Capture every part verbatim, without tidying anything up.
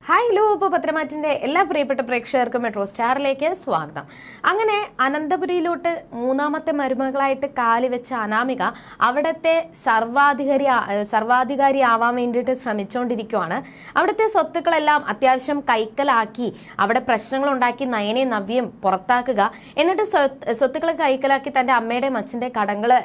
Hi law ഇപ്പോൾ പത്രമാറ്റിന്റെ എല്ലാ പ്രിയപ്പെട്ട പ്രേക്ഷകർക്കും മെട്രോസ്റ്റാറിലേക്ക് സ്വാഗതം. അങ്ങനെ അനന്തപുരിയിലോട്ട് മൂന്നാമത്തെ മരുമകളായിട്ട് കാലി വെച്ച അനാമിക അവിടുത്തെ സർവാധികാരി സർവാധികാരി ആവാൻ വേണ്ടിയിട്ട് ശ്രമിച്ചുകൊണ്ടിരിക്കുകയാണ്. അവിടുത്തെ സ്വത്തുക്കളെല്ലാം അത്യാവശ്യം കൈക്കലാക്കി അവിടെ പ്രശ്നങ്ങൾ ഉണ്ടാക്കി നയനെ നവ്യം പുറത്താക്കുക, എന്നിട്ട് സ്വത്തുക്കൾ കൈക്കലാക്കി തന്റെ അമ്മയുടെയും അച്ഛന്റെ കടങ്ങള്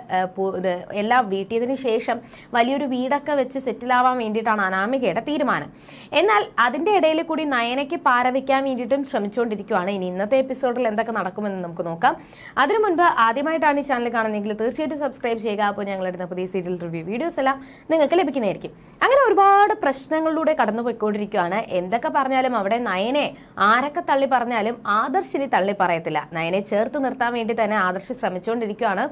എല്ലാം വീട്ടിയതിനു ശേഷം വലിയൊരു വീടൊക്കെ വെച്ച് സെറ്റിലാവാൻ വേണ്ടിയിട്ടാണ് അനാമികയുടെ തീരുമാനം. എന്നാൽ അതിന്റെ ഇടയിൽ കൂടി നയനയ്ക്ക് പാരവയ്ക്കാൻ വേണ്ടിയിട്ടും ശ്രമിച്ചുകൊണ്ടിരിക്കുകയാണ്. ഇനി ഇന്നത്തെ എപ്പിസോഡിൽ എന്തൊക്കെ നടക്കുമെന്ന് നമുക്ക് നോക്കാം. അതിനു മുൻപ് ആദ്യമായിട്ടാണ് ഈ ചാനൽ കാണുന്നതെങ്കിൽ തീർച്ചയായിട്ടും സബ്സ്ക്രൈബ് ചെയ്യുക. അപ്പോൾ ഞങ്ങളെടുത്ത പുതിയ സീരിയൽ റിവ്യൂ വീഡിയോസ് എല്ലാം നിങ്ങൾക്ക് ലഭിക്കുന്നതായിരിക്കും. അങ്ങനെ ഒരുപാട് പ്രശ്നങ്ങളിലൂടെ കടന്നു പോയിക്കൊണ്ടിരിക്കുകയാണ്. എന്തൊക്കെ പറഞ്ഞാലും അവിടെ നയനെ ആരൊക്കെ തള്ളി പറഞ്ഞാലും ആദർശിനി തള്ളി പറയത്തില്ല. നയനെ ചേർത്ത് നിർത്താൻ വേണ്ടി തന്നെ ആദർശ് ശ്രമിച്ചുകൊണ്ടിരിക്കുകയാണ്.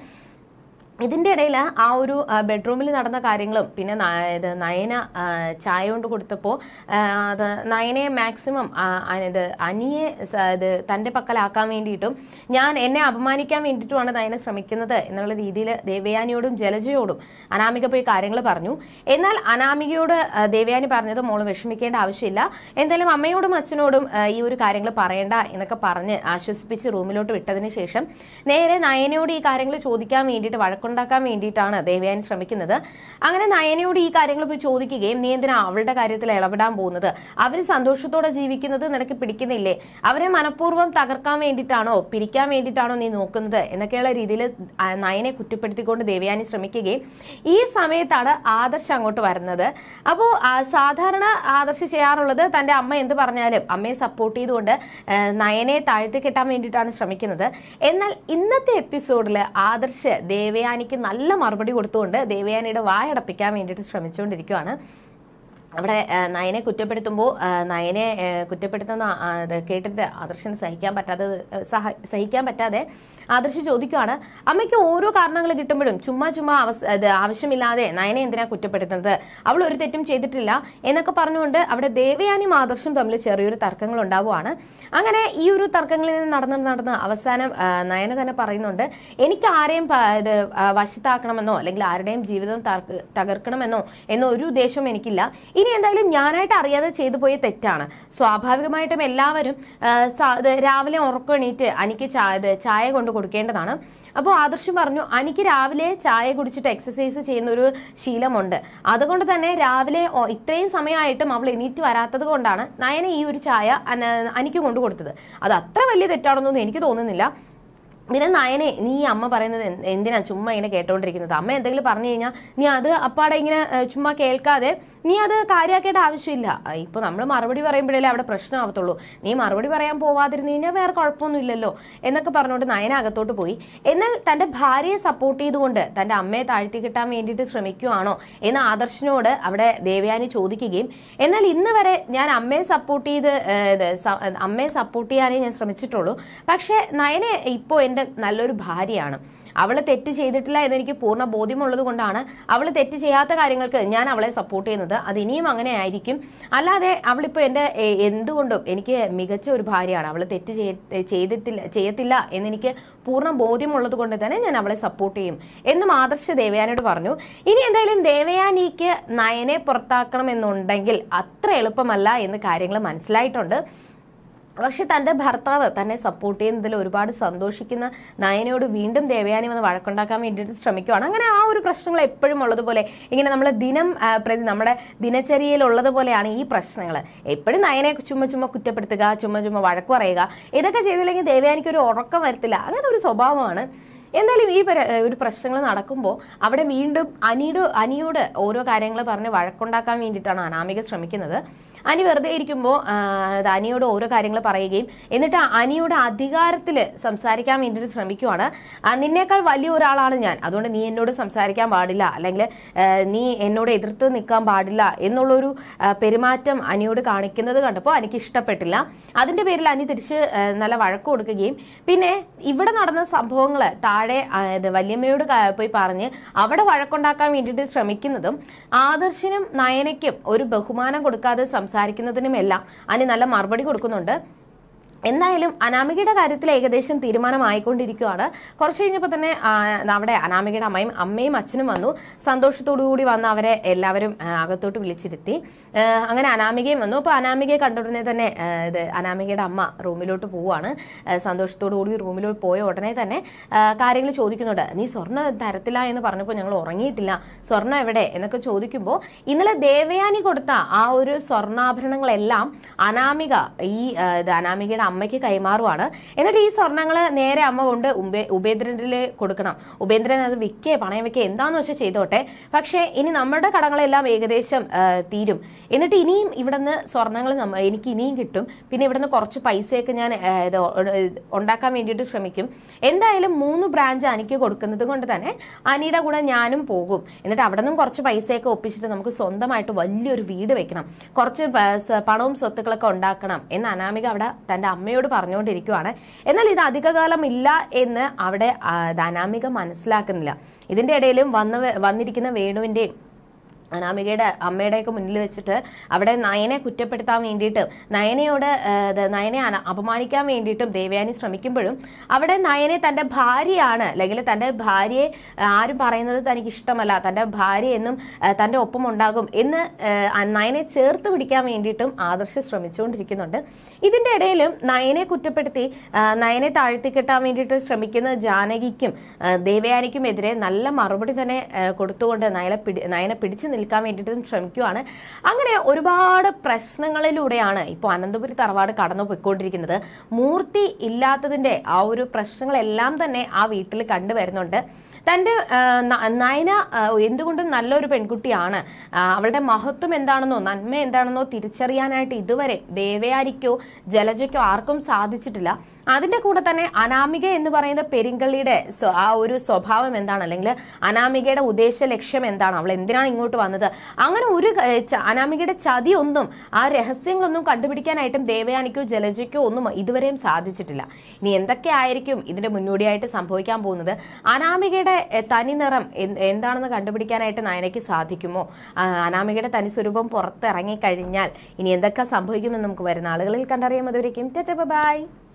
ഇതിന്റെ ഇടയിൽ ആ ഒരു ബെഡ്റൂമിൽ നടന്ന കാര്യങ്ങളും പിന്നെ ഇത് നയന ചായ കൊണ്ട് കൊടുത്തപ്പോൾ അത് നയനയെ മാക്സിമം ഇത് അനിയെ ഇത് തന്റെ പക്കലാക്കാൻ വേണ്ടിയിട്ടും ഞാൻ എന്നെ അപമാനിക്കാൻ വേണ്ടിയിട്ടുമാണ് നയന ശ്രമിക്കുന്നത് എന്നുള്ള രീതിയിൽ ദേവയാനിയോടും ജലജയോടും അനാമിക പോയി കാര്യങ്ങൾ പറഞ്ഞു. എന്നാൽ അനാമികയോട് ദേവയാനി പറഞ്ഞത് മോള് വിഷമിക്കേണ്ട ആവശ്യമില്ല, എന്തായാലും അമ്മയോടും അച്ഛനോടും ഈ ഒരു കാര്യങ്ങൾ പറയണ്ട എന്നൊക്കെ പറഞ്ഞ് ആശ്വസിപ്പിച്ച് റൂമിലോട്ട് വിട്ടതിന് ശേഷം നേരെ നയനയോട് ഈ കാര്യങ്ങൾ ചോദിക്കാൻ വേണ്ടിയിട്ട് വഴക്ക് ഉണ്ടാക്കാൻ വേണ്ടിയിട്ടാണ് ദേവയാനി ശ്രമിക്കുന്നത്. അങ്ങനെ നയനയോട് ഈ കാര്യങ്ങൾ പോയി ചോദിക്കുകയും നീ എന്തിനാ അവളുടെ കാര്യത്തിൽ ഇടപെടാൻ പോകുന്നത്, അവര് സന്തോഷത്തോടെ ജീവിക്കുന്നത് നിനക്ക് പിടിക്കുന്നില്ലേ, അവരെ മനഃപൂർവ്വം തകർക്കാൻ വേണ്ടിയിട്ടാണോ പിരിക്കാൻ വേണ്ടിയിട്ടാണോ നീ നോക്കുന്നത് എന്നൊക്കെയുള്ള രീതിയിൽ നയനെ കുറ്റപ്പെടുത്തിക്കൊണ്ട് ദേവയാനി ശ്രമിക്കുകയും ഈ സമയത്താണ് ആദർശ് അങ്ങോട്ട് വരുന്നത്. അപ്പോൾ സാധാരണ ആദർശ് ചെയ്യാറുള്ളത് തന്റെ അമ്മ എന്ത് പറഞ്ഞാലും അമ്മയെ സപ്പോർട്ട് ചെയ്തുകൊണ്ട് നയനെ താഴ്ത്തി കെട്ടാൻ വേണ്ടിയിട്ടാണ് ശ്രമിക്കുന്നത്. എന്നാൽ ഇന്നത്തെ എപ്പിസോഡിൽ ആദർശ് ദേവയാനിക്ക് നല്ല മറുപടി കൊടുത്തുകൊണ്ട് ദേവയാനിയുടെ വായടപ്പിക്കാൻ വേണ്ടിയിട്ട് ശ്രമിച്ചുകൊണ്ടിരിക്കുകയാണ്. അവിടെ നയനെ കുറ്റപ്പെടുത്തുമ്പോൾ നയനെ കുറ്റപ്പെടുത്തുന്ന കേട്ടിട്ട് ആദർശന് സഹിക്കാൻ പറ്റാതെ സഹിക്കാൻ പറ്റാതെ ആദർശ് ചോദിക്കുകയാണ്, അമ്മയ്ക്ക് ഓരോ കാരണങ്ങൾ കിട്ടുമ്പോഴും ചുമ്മാ ചുമ്മാ ആവശ്യമില്ലാതെ നയനെ എന്തിനാ കുറ്റപ്പെടുത്തുന്നത്, അവൾ ഒരു തെറ്റും ചെയ്തിട്ടില്ല എന്നൊക്കെ പറഞ്ഞുകൊണ്ട് അവിടെ ദേവയാനിയും ആദർശും തമ്മിൽ ചെറിയൊരു തർക്കങ്ങൾ ഉണ്ടാവുകയാണ്. അങ്ങനെ ഈ ഒരു തർക്കങ്ങളിൽ നിന്ന് നടന്ന് നടന്ന് അവസാനം നയന തന്നെ പറയുന്നുണ്ട്, എനിക്ക് ആരെയും ഇത് വശത്താക്കണമെന്നോ അല്ലെങ്കിൽ ആരുടെയും ജീവിതം തകർക്കണമെന്നോ എന്നോ ഒരു ഉദ്ദേശവും എനിക്കില്ല. ഇനി എന്തായാലും ഞാനായിട്ട് അറിയാതെ ചെയ്തു പോയ തെറ്റാണ്. സ്വാഭാവികമായിട്ടും എല്ലാവരും രാവിലെ ഉറക്കം എണീറ്റ് എനിക്ക് ചായ കൊണ്ട് കൊടുക്കേണ്ടതാണ്. അപ്പോൾ ആദർശ് പറഞ്ഞു, എനിക്ക് രാവിലെ ചായ കുടിച്ചിട്ട് എക്സസൈസ് ചെയ്യുന്ന ഒരു ശീലമുണ്ട്, അതുകൊണ്ട് തന്നെ രാവിലെ ഇത്രയും സമയമായിട്ടും അവൾ എണീറ്റ് വരാത്തത് കൊണ്ടാണ് നയന ഈ ഒരു ചായ എനിക്ക് കൊണ്ടു കൊടുത്തത്. അത് അത്ര വലിയ തെറ്റാണെന്നൊന്നും എനിക്ക് തോന്നുന്നില്ല. പിന്നെ നയനെ നീ അമ്മ പറയുന്നത് എന്തിനാ ചുമ്മാ ഇങ്ങനെ കേട്ടോണ്ടിരിക്കുന്നത്, അമ്മ എന്തെങ്കിലും പറഞ്ഞു കഴിഞ്ഞാൽ നീ അത് അപ്പാടെ ഇങ്ങനെ ചുമ്മാ കേൾക്കാതെ നീ അത് കാര്യമാക്കേണ്ട ആവശ്യമില്ല. ഇപ്പൊ നമ്മൾ മറുപടി പറയുമ്പോഴല്ലേ അവിടെ പ്രശ്നമാവത്തുള്ളൂ, നീ മറുപടി പറയാൻ പോവാതിരുന്നു കഴിഞ്ഞാൽ വേറെ കുഴപ്പമൊന്നും ഇല്ലല്ലോ എന്നൊക്കെ പറഞ്ഞുകൊണ്ട് നയന അകത്തോട്ട് പോയി. എന്നാൽ തന്റെ ഭാര്യയെ സപ്പോർട്ട് ചെയ്തുകൊണ്ട് തന്റെ അമ്മയെ താഴ്ത്തി കിട്ടാൻ വേണ്ടിയിട്ട് ശ്രമിക്കുകയാണോ എന്ന് ആദർശിനോട് അവിടെ ദേവയാനി ചോദിക്കുകയും, എന്നാൽ ഇന്ന് വരെ ഞാൻ അമ്മയെ സപ്പോർട്ട് ചെയ്ത് അമ്മയെ സപ്പോർട്ട് ചെയ്യാനേ ഞാൻ ശ്രമിച്ചിട്ടുള്ളൂ, പക്ഷെ നയന ഇപ്പോ എന്റെ നല്ലൊരു ഭാര്യയാണ്, അവള് തെറ്റ് ചെയ്തിട്ടില്ല എന്നെനിക്ക് പൂർണ്ണ ബോധ്യമുള്ളത് കൊണ്ടാണ് അവൾ തെറ്റ് ചെയ്യാത്ത കാര്യങ്ങൾക്ക് ഞാൻ അവളെ സപ്പോർട്ട് ചെയ്യുന്നത്. അത് ഇനിയും അങ്ങനെ ആയിരിക്കും, അല്ലാതെ അവളിപ്പോ എന്റെ എന്തുകൊണ്ടും എനിക്ക് മികച്ച ഒരു ഭാര്യയാണ്, അവൾ തെറ്റ് ചെയ്തിട്ടില്ല ചെയ്യത്തില്ല എന്നെനിക്ക് പൂർണ്ണ ബോധ്യമുള്ളത് കൊണ്ട് തന്നെ ഞാൻ അവളെ സപ്പോർട്ട് ചെയ്യും എന്നും ആദർശ് ദേവയാനിയോട് പറഞ്ഞു. ഇനി എന്തായാലും ദേവയാനിക്ക് നയനെ പുറത്താക്കണമെന്നുണ്ടെങ്കിൽ അത്ര എളുപ്പമല്ല എന്ന് കാര്യങ്ങൾ മനസ്സിലായിട്ടുണ്ട്. പക്ഷെ തന്റെ ഭർത്താവ് തന്നെ സപ്പോർട്ട് ചെയ്യുന്നതിൽ ഒരുപാട് സന്തോഷിക്കുന്ന നയനയോട് വീണ്ടും ദേവയാനി വന്ന് വഴക്കുണ്ടാക്കാൻ വേണ്ടിയിട്ട് ശ്രമിക്കുകയാണ്. അങ്ങനെ ആ ഒരു പ്രശ്നങ്ങൾ എപ്പോഴും ഉള്ളതുപോലെ ഇങ്ങനെ നമ്മൾ ദിനം പ്രതി നമ്മുടെ ദിനചര്യയിൽ ഉള്ളതുപോലെയാണ് ഈ പ്രശ്നങ്ങൾ. എപ്പോഴും നയനെ ചുമ്മാ ചുമ്മാ കുറ്റപ്പെടുത്തുക, ചുമ്മാ ചുമ്മാ വഴക്ക് പറയുക, ഇതൊക്കെ ചെയ്തില്ലെങ്കിൽ ദേവയാനിക്ക് ഒരു ഉറക്കം വരത്തില്ല. അങ്ങനെ ഒരു സ്വഭാവമാണ്. എന്തായാലും ഈ ഒരു പ്രശ്നങ്ങൾ നടക്കുമ്പോൾ അവിടെ വീണ്ടും അനിയുടെ അനിയോട് ഓരോ കാര്യങ്ങൾ പറഞ്ഞ് വഴക്കുണ്ടാക്കാൻ വേണ്ടിയിട്ടാണ് അനാമിക ശ്രമിക്കുന്നത്. അനി വെറുതെ ഇരിക്കുമ്പോൾ അനിയോട് ഓരോ കാര്യങ്ങൾ പറയുകയും എന്നിട്ട് അനിയുടെ അധികാരത്തിൽ സംസാരിക്കാൻ വേണ്ടിയിട്ട് ശ്രമിക്കുവാണ്. നിന്നേക്കാൾ വലിയ ഒരാളാണ് ഞാൻ, അതുകൊണ്ട് നീ എന്നോട് സംസാരിക്കാൻ പാടില്ല, അല്ലെങ്കിൽ നീ എന്നോട് എതിർത്ത് നിൽക്കാൻ പാടില്ല എന്നുള്ളൊരു പെരുമാറ്റം അനിയോട് കാണിക്കുന്നത് കണ്ടപ്പോൾ എനിക്ക് ഇഷ്ടപ്പെട്ടില്ല. അതിന്റെ പേരിൽ അനി തിരിച്ച് നല്ല വഴക്ക് കൊടുക്കുകയും പിന്നെ ഇവിടെ നടന്ന സംഭവങ്ങൾ താഴെ വല്യമ്മയോട് പോയി പറഞ്ഞ് അവിടെ വഴക്കുണ്ടാക്കാൻ വേണ്ടിയിട്ട് ശ്രമിക്കുന്നതും ആദർശിനും നയനയ്ക്കും ഒരു ബഹുമാനം കൊടുക്കാതെ സംസാരിക്കുന്നതിനുമെല്ലാം അനി നല്ല മറുപടി കൊടുക്കുന്നുണ്ട്. എന്തായാലും അനാമികയുടെ കാര്യത്തിൽ ഏകദേശം തീരുമാനമായിക്കൊണ്ടിരിക്കുകയാണ്. കുറച്ച് കഴിഞ്ഞപ്പോൾ തന്നെ അവിടെ അനാമികയുടെ അമ്മയും അമ്മയും അച്ഛനും വന്നു. സന്തോഷത്തോടു കൂടി വന്ന് അവരെ എല്ലാവരും അകത്തോട്ട് വിളിച്ചിരുത്തി. അങ്ങനെ അനാമികയും വന്നു. അപ്പോൾ അനാമികയെ കണ്ട ഉടനെ തന്നെ ഇത് അനാമികയുടെ അമ്മ റൂമിലോട്ട് പോവുകയാണ്. സന്തോഷത്തോടു കൂടി റൂമിലോട്ട് പോയ ഉടനെ തന്നെ കാര്യങ്ങൾ ചോദിക്കുന്നുണ്ട്. നീ സ്വർണ്ണ തരത്തില്ല എന്ന് പറഞ്ഞപ്പോൾ ഞങ്ങൾ ഉറങ്ങിയിട്ടില്ല, സ്വർണ്ണം എവിടെ എന്നൊക്കെ ചോദിക്കുമ്പോൾ ഇന്നലെ ദേവയാനി കൊടുത്ത ആ ഒരു സ്വർണ്ണാഭരണങ്ങളെല്ലാം അനാമിക ഈ അനാമികയുടെ അമ്മയ്ക്ക് കൈമാറുവാണ്. എന്നിട്ട് ഈ സ്വർണ്ണങ്ങൾ നേരെ അമ്മ കൊണ്ട് ഉബേ ഉപേന്ദ്രനില് കൊടുക്കണം. ഉപേന്ദ്രൻ അത് വിൽക്കേ പണയം വെക്കേ എന്താന്ന് വെച്ചാൽ ചെയ്തോട്ടെ, പക്ഷേ ഇനി നമ്മുടെ കടങ്ങളെല്ലാം ഏകദേശം തീരും. എന്നിട്ട് ഇനിയും ഇവിടുന്ന് സ്വർണ്ണങ്ങൾ എനിക്ക് ഇനിയും കിട്ടും. പിന്നെ ഇവിടുന്ന് കുറച്ച് പൈസയൊക്കെ ഞാൻ ഉണ്ടാക്കാൻ വേണ്ടിയിട്ട് ശ്രമിക്കും. എന്തായാലും മൂന്ന് ബ്രാഞ്ച് അനിക്ക് കൊടുക്കുന്നത് കൊണ്ട് തന്നെ അനിയുടെ കൂടെ ഞാനും പോകും. എന്നിട്ട് അവിടെ നിന്നും കുറച്ച് പൈസയൊക്കെ ഒപ്പിച്ചിട്ട് നമുക്ക് സ്വന്തമായിട്ട് വലിയൊരു വീട് വെക്കണം, കുറച്ച് പണവും സ്വത്തുക്കളൊക്കെ ഉണ്ടാക്കണം എന്ന് അനാമിക അവിടെ തന്റെ അമ്മയോട് പറഞ്ഞുകൊണ്ടിരിക്കുവാണ്. എന്നാൽ ഇത് അധികകാലം ഇല്ല എന്ന് അവിടെ അനാമിക മനസ്സിലാക്കുന്നില്ല. ഇതിന്റെ ഇടയിലും വന്ന് വന്നിരിക്കുന്ന വേണുവിന്റെ അനാമികയുടെ അമ്മയുടെയൊക്കെ മുന്നിൽ വെച്ചിട്ട് അവിടെ നയനെ കുറ്റപ്പെടുത്താൻ വേണ്ടിയിട്ട് നയനയോട് നയനെ അപമാനിക്കാൻ വേണ്ടിയിട്ടും ദേവയാനി ശ്രമിക്കുമ്പോഴും അവിടെ നയനെ തന്റെ ഭാര്യയാണ്, അല്ലെങ്കിൽ തന്റെ ഭാര്യയെ ആരും പറയുന്നത് തനിക്ക് ഇഷ്ടമല്ല, തന്റെ ഭാര്യ എന്നും തന്റെ ഒപ്പം ഉണ്ടാകും എന്ന് നയനെ ചേർത്ത് പിടിക്കാൻ വേണ്ടിയിട്ടും ആദർശ് ശ്രമിച്ചുകൊണ്ടിരിക്കുന്നുണ്ട്. ഇതിന്റെ ഇടയിലും നയനെ കുറ്റപ്പെടുത്തി നയനെ താഴ്ത്തിക്കെട്ടാൻ വേണ്ടിയിട്ട് ശ്രമിക്കുന്ന ജാനകിക്കും ദേവയാനിക്കും എതിരെ നല്ല മറുപടി തന്നെ കൊടുത്തുകൊണ്ട് നയനെ പിടി നയനെ പിടിച്ചു നിൽക്കാൻ വേണ്ടിയിട്ടും ശ്രമിക്കുവാണ്. അങ്ങനെ ഒരുപാട് പ്രശ്നങ്ങളിലൂടെയാണ് ഇപ്പോൾ അനന്തപുരി തറവാട് കടന്നു പോയിക്കൊണ്ടിരിക്കുന്നത്. മൂർത്തി ഇല്ലാത്തതിന്റെ ആ ഒരു പ്രശ്നങ്ങളെല്ലാം തന്നെ ആ വീട്ടിൽ കണ്ടുവരുന്നുണ്ട്. തന്റെ നയന എന്തുകൊണ്ടും നല്ലൊരു പെൺകുട്ടിയാണ്, അവളുടെ മഹത്വം എന്താണെന്നോ നന്മ എന്താണെന്നോ തിരിച്ചറിയാനായിട്ട് ഇതുവരെ ദേവയാനിക്കോ ജലജയ്ക്കോ ആർക്കും സാധിച്ചിട്ടില്ല. അതിന്റെ കൂടെ തന്നെ അനാമിക എന്ന് പറയുന്ന പെരിങ്കള്ളിയുടെ ആ ഒരു സ്വഭാവം എന്താണ്, അല്ലെങ്കിൽ അനാമികയുടെ ഉദ്ദേശ ലക്ഷ്യം എന്താണ്, അവൾ എന്തിനാണ് ഇങ്ങോട്ട് വന്നത്, അങ്ങനെ ഒരു അനാമികയുടെ ചതി ഒന്നും ആ രഹസ്യങ്ങളൊന്നും കണ്ടുപിടിക്കാനായിട്ടും ദേവയാനിക്കോ ജലജയ്ക്കോ ഒന്നും ഇതുവരെയും സാധിച്ചിട്ടില്ല. ഇനി എന്തൊക്കെ ആയിരിക്കും ഇതിന്റെ മുന്നോടിയായിട്ട് സംഭവിക്കാൻ പോകുന്നത്, അനാമികയുടെ തനി നിറം എന്താണെന്ന് കണ്ടുപിടിക്കാനായിട്ട് നയനയ്ക്ക് സാധിക്കുമോ, അനാമികയുടെ തനി സ്വരൂപം പുറത്തിറങ്ങി കഴിഞ്ഞാൽ ഇനി എന്തൊക്കെ സംഭവിക്കുമെന്ന് നമുക്ക് വരുന്ന ആളുകളിൽ കണ്ടറിയാം. അതുവരേക്കും ബൈ.